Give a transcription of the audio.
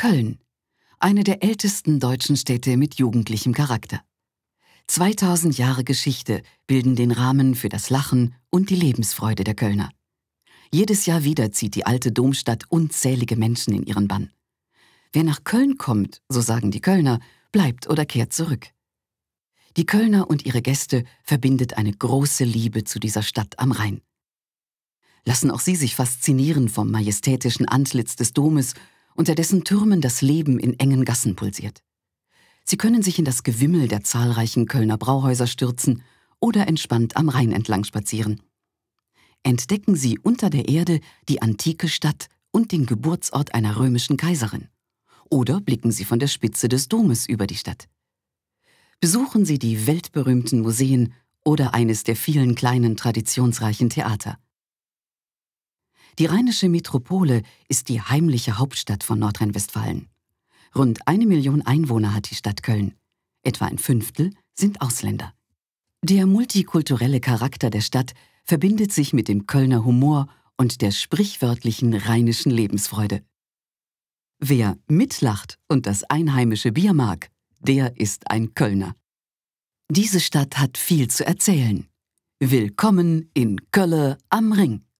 Köln, eine der ältesten deutschen Städte mit jugendlichem Charakter. 2000 Jahre Geschichte bilden den Rahmen für das Lachen und die Lebensfreude der Kölner. Jedes Jahr wieder zieht die alte Domstadt unzählige Menschen in ihren Bann. Wer nach Köln kommt, so sagen die Kölner, bleibt oder kehrt zurück. Die Kölner und ihre Gäste verbindet eine große Liebe zu dieser Stadt am Rhein. Lassen auch sie sich faszinieren vom majestätischen Antlitz des Domes, unter dessen Türmen das Leben in engen Gassen pulsiert. Sie können sich in das Gewimmel der zahlreichen Kölner Brauhäuser stürzen oder entspannt am Rhein entlang spazieren. Entdecken Sie unter der Erde die antike Stadt und den Geburtsort einer römischen Kaiserin. Oder blicken Sie von der Spitze des Domes über die Stadt. Besuchen Sie die weltberühmten Museen oder eines der vielen kleinen traditionsreichen Theater. Die rheinische Metropole ist die heimliche Hauptstadt von Nordrhein-Westfalen. Rund 1 Million Einwohner hat die Stadt Köln. Etwa ein Fünftel sind Ausländer. Der multikulturelle Charakter der Stadt verbindet sich mit dem Kölner Humor und der sprichwörtlichen rheinischen Lebensfreude. Wer mitlacht und das einheimische Bier mag, der ist ein Kölner. Diese Stadt hat viel zu erzählen. Willkommen in Kölle am Ring.